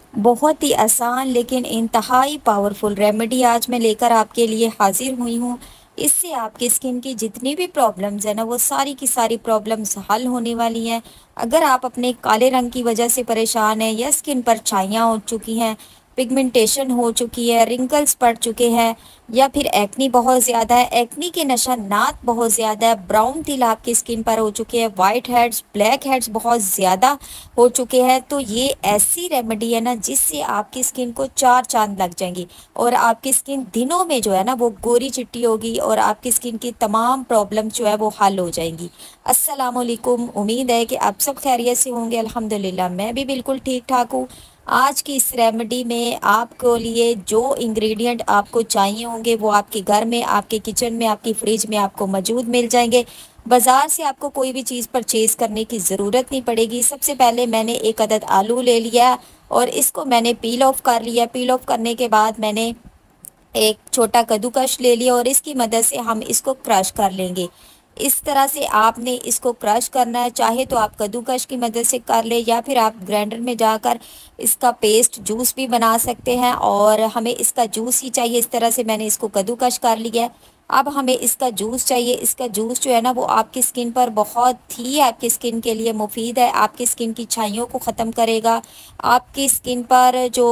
बहुत ही आसान लेकिन इंतहाई पावरफुल रेमेडी आज मैं लेकर आपके लिए हाजिर हुई हूँ। इससे आपकी स्किन की जितनी भी प्रॉब्लम्स है ना, वो सारी की सारी प्रॉब्लम्स हल होने वाली हैं। अगर आप अपने काले रंग की वजह से परेशान हैं या स्किन पर छाइयाँ हो चुकी हैं, पिगमेंटेशन हो चुकी है, रिंकल्स पड़ चुके हैं, या फिर एक्नी बहुत ज़्यादा है, एक्नी के निशानात बहुत ज़्यादा है, ब्राउन तिल आपकी स्किन पर हो चुके हैं, वाइट हेड्स, ब्लैक हेड्स बहुत ज़्यादा हो चुके हैं, तो ये ऐसी रेमेडी है ना जिससे आपकी स्किन को चार चांद लग जाएंगी और आपकी स्किन दिनों में जो है ना वो गोरी चिट्टी होगी और आपकी स्किन की तमाम प्रॉब्लम जो है वो हल हो जाएंगी। अस्सलाम वालेकुम, उम्मीद है कि आप सब खैरियत से होंगे। अल्हम्दुलिल्लाह मैं भी बिल्कुल ठीक ठाक हूँ। आज की इस रेमेडी में आपको लिए जो इंग्रेडिएंट आपको चाहिए होंगे वो आपके घर में, आपके किचन में, आपकी फ्रिज में आपको मौजूद मिल जाएंगे। बाज़ार से आपको कोई भी चीज़ परचेज करने की ज़रूरत नहीं पड़ेगी। सबसे पहले मैंने एक अदद आलू ले लिया और इसको मैंने पील ऑफ कर लिया। पील ऑफ करने के बाद मैंने एक छोटा कद्दूकस ले लिया और इसकी मदद से हम इसको क्रश कर लेंगे। इस तरह से आपने इसको क्रश करना है, चाहे तो आप कद्दूकस की मदद से कर ले या फिर आप ग्राइंडर में जाकर इसका पेस्ट जूस भी बना सकते हैं। और हमें इसका जूस ही चाहिए। इस तरह से मैंने इसको कद्दूकस कर लिया है। अब हमें इसका जूस चाहिए। इसका जूस जो है ना वो आपकी स्किन पर बहुत ही आपकी स्किन के लिए मुफीद है। आपकी स्किन की छाइयों को ख़त्म करेगा। आपकी स्किन पर जो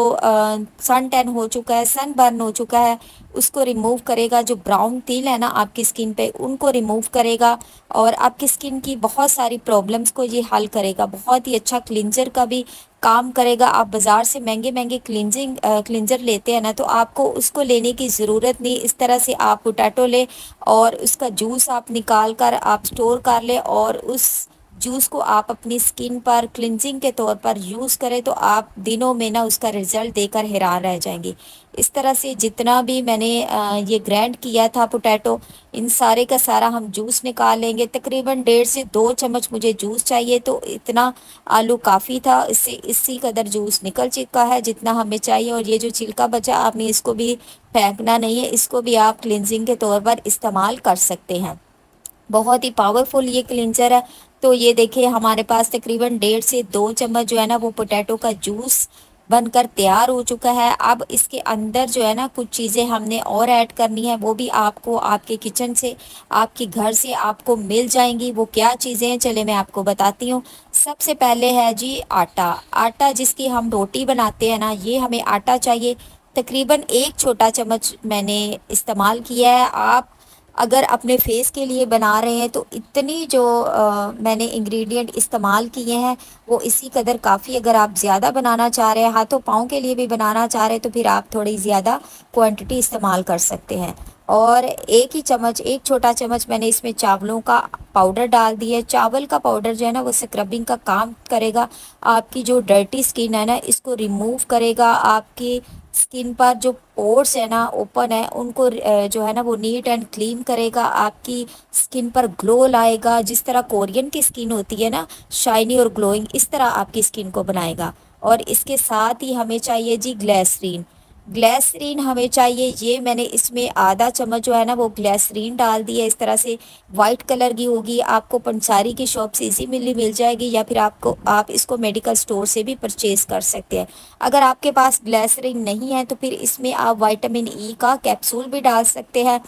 सन टैन हो चुका है, सन बर्न हो चुका है, उसको रिमूव करेगा। जो ब्राउन तिल है ना आपकी स्किन पे, उनको रिमूव करेगा और आपकी स्किन की बहुत सारी प्रॉब्लम्स को ये हल करेगा। बहुत ही अच्छा क्लिनजर का भी काम करेगा। आप बाज़ार से महंगे महंगे क्लिनजर लेते हैं ना, तो आपको उसको लेने की ज़रूरत नहीं। इस तरह से आप पोटैटो ले और उसका जूस आप निकाल कर आप स्टोर कर ले और उस जूस को आप अपनी स्किन पर क्लिनजिंग के तौर पर यूज़ करें, तो आप दिनों में ना उसका रिज़ल्ट देकर हैरान रह जाएंगे। इस तरह से जितना भी मैंने ये ग्राइंड किया था पोटैटो, इन सारे का सारा हम जूस निकाल लेंगे। तकरीबन 1.5 से 2 चम्मच मुझे जूस चाहिए, तो इतना आलू काफ़ी था। इससे इसी कदर जूस निकल चुका है जितना हमें चाहिए। और ये जो छिलका बचा, आपने इसको भी फेंकना नहीं है, इसको भी आप क्लिनजिंग के तौर पर इस्तेमाल कर सकते हैं। बहुत ही पावरफुल ये क्लिनजर है। तो ये देखिए हमारे पास तकरीबन 1.5 से 2 चम्मच जो है ना वो पोटैटो का जूस बनकर तैयार हो चुका है। अब इसके अंदर जो है ना कुछ चीज़ें हमने और ऐड करनी है, वो भी आपको आपके किचन से, आपके घर से आपको मिल जाएंगी। वो क्या चीज़ें हैं चले मैं आपको बताती हूँ। सबसे पहले है जी आटा। आटा जिसकी हम रोटी बनाते हैं ना, ये हमें आटा चाहिए। तकरीबन 1 छोटा चम्मच मैंने इस्तेमाल किया है। आप अगर अपने फेस के लिए बना रहे हैं तो इतनी जो मैंने इंग्रेडिएंट इस्तेमाल किए हैं वो इसी कदर काफ़ी। अगर आप ज़्यादा बनाना चाह रहे हैं, हाथों पाँव के लिए भी बनाना चाह रहे हैं, तो फिर आप थोड़ी ज़्यादा क्वांटिटी इस्तेमाल कर सकते हैं। और एक ही चम्मच, 1 छोटा चम्मच मैंने इसमें चावलों का पाउडर डाल दिया है। चावल का पाउडर जो है ना वो स्क्रबिंग का काम करेगा। आपकी जो डर्टी स्किन है ना इसको रिमूव करेगा। आपकी स्किन पर जो पोर्स है ना ओपन है उनको जो है ना वो नीट एंड क्लीन करेगा। आपकी स्किन पर ग्लो लाएगा। जिस तरह कोरियन की स्किन होती है ना, शाइनी और ग्लोइंग, इस तरह आपकी स्किन को बनाएगा। और इसके साथ ही हमें चाहिए जी ग्लिसरीन। ग्लिसरीन हमें चाहिए। ये मैंने इसमें आधा चम्मच जो है ना वो ग्लिसरीन डाल दिया। इस तरह से वाइट कलर की होगी। आपको पंसारी की शॉप से इजी मिल जाएगी या फिर आप इसको मेडिकल स्टोर से भी परचेज कर सकते हैं। अगर आपके पास ग्लिसरीन नहीं है तो फिर इसमें आप विटामिन ई का कैप्सूल भी डाल सकते हैं।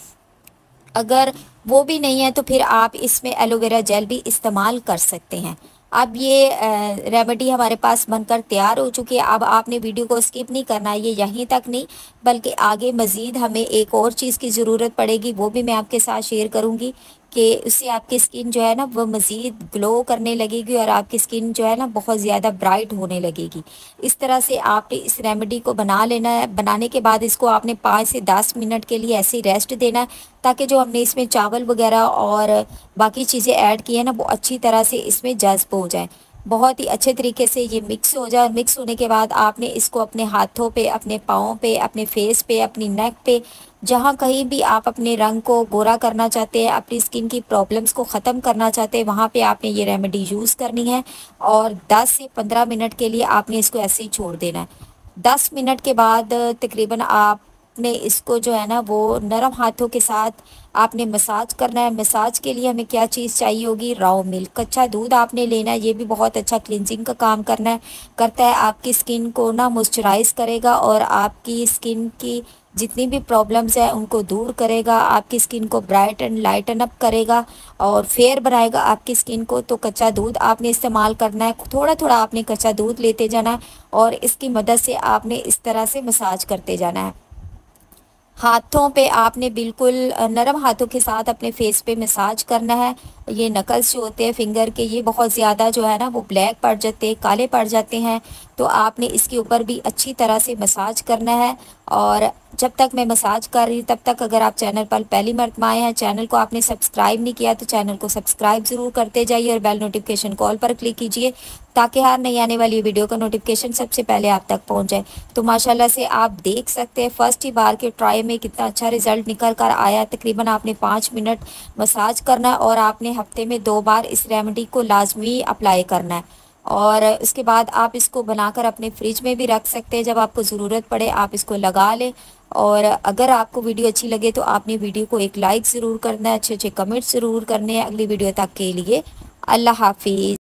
अगर वो भी नहीं है तो फिर आप इसमें एलोवेरा जेल भी इस्तेमाल कर सकते हैं। अब ये रेमेडी हमारे पास बनकर तैयार हो चुकी है। अब आपने वीडियो को स्किप नहीं करना है, ये यहीं तक नहीं बल्कि आगे मज़ीद हमें एक और चीज़ की ज़रूरत पड़ेगी, वो भी मैं आपके साथ शेयर करूँगी कि उससे आपकी स्किन जो है ना वो मज़ीद ग्लो करने लगेगी और आपकी स्किन जो है ना बहुत ज़्यादा ब्राइट होने लगेगी। इस तरह से आपने इस रेमेडी को बना लेना है। बनाने के बाद इसको आपने 5 से 10 मिनट के लिए ऐसे ही रेस्ट देना है, ताकि जो हमने इसमें चावल वगैरह और बाकी चीज़ें ऐड की हैं ना वो अच्छी तरह से इसमें जज्ब हो जाए, बहुत ही अच्छे तरीके से ये मिक्स हो जाए। मिक्स होने के बाद आपने इसको अपने हाथों पे, अपने पाँव पे, अपने फेस पे, अपनी नेक पे, जहाँ कहीं भी आप अपने रंग को गोरा करना चाहते हैं, अपनी स्किन की प्रॉब्लम्स को ख़त्म करना चाहते हैं, वहाँ पे आपने ये रेमेडी यूज़ करनी है। और 10 से 15 मिनट के लिए आपने इसको ऐसे ही छोड़ देना है। 10 मिनट के बाद तकरीबन आपने इसको जो है ना वो नरम हाथों के साथ आपने मसाज करना है। मसाज के लिए हमें क्या चीज़ चाहिए होगी, राव मिल्क, कच्चा दूध आपने लेना है। ये भी बहुत अच्छा क्लिनजिंग का काम करता है, आपकी स्किन को ना मॉइस्चराइज करेगा और आपकी स्किन की जितनी भी प्रॉब्लम्स है उनको दूर करेगा, आपकी स्किन को ब्राइट एंड लाइटन अप करेगा और फेयर बनाएगा आपकी स्किन को। तो कच्चा दूध आपने इस्तेमाल करना है, थोड़ा थोड़ा आपने कच्चा दूध लेते जाना है और इसकी मदद से आपने इस तरह से मसाज करते जाना है। हाथों पे आपने बिल्कुल नरम हाथों के साथ अपने फेस पे मसाज करना है। ये नकल्स जो होते हैं फिंगर के, ये बहुत ज़्यादा जो है ना वो ब्लैक पड़ जाते हैं, काले पड़ जाते हैं। तो आपने इसके ऊपर भी अच्छी तरह से मसाज करना है। और जब तक मैं मसाज कर रही हूँ तब तक अगर आप चैनल पर पहली मरतबा आए हैं, चैनल को आपने सब्सक्राइब नहीं किया तो चैनल को सब्सक्राइब ज़रूर करते जाइए और बेल नोटिफिकेशन कॉल पर क्लिक कीजिए ताकि हर नई आने वाली वीडियो का नोटिफिकेशन सबसे पहले आप तक पहुंच जाए। तो माशाल्लाह से आप देख सकते हैं फर्स्ट ही बार के ट्राई में कितना अच्छा रिजल्ट निकल कर आया। तकरीबन आपने 5 मिनट मसाज करना है और आपने हफ्ते में 2 बार इस रेमेडी को लाजमी अप्लाई करना है। और उसके बाद आप इसको बनाकर अपने फ्रिज में भी रख सकते हैं, जब आपको ज़रूरत पड़े आप इसको लगा लें। और अगर आपको वीडियो अच्छी लगे तो आपने वीडियो को एक लाइक ज़रूर करना है, अच्छे अच्छे कमेंट्स ज़रूर करने हैं। अगली वीडियो तक के लिए अल्लाह हाफिज़।